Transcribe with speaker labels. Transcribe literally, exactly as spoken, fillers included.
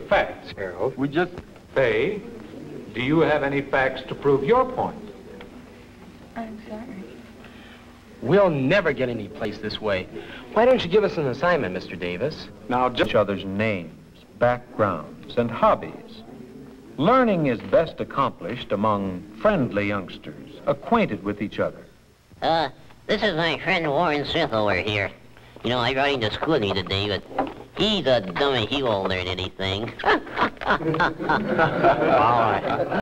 Speaker 1: facts, Harold.
Speaker 2: We just...
Speaker 1: Fay, do you have any facts to prove your point?
Speaker 3: I'm sorry.
Speaker 4: We'll never get any place this way. Why don't you give us an assignment, Mister Davis?
Speaker 2: Now, just...
Speaker 5: Each other's names, backgrounds, and hobbies. Learning is best accomplished among friendly youngsters, acquainted with each other.
Speaker 6: Uh, this is my friend Warren Smith over here. You know, I brought him to school with me today, but he's a dummy. He won't learn anything. All right.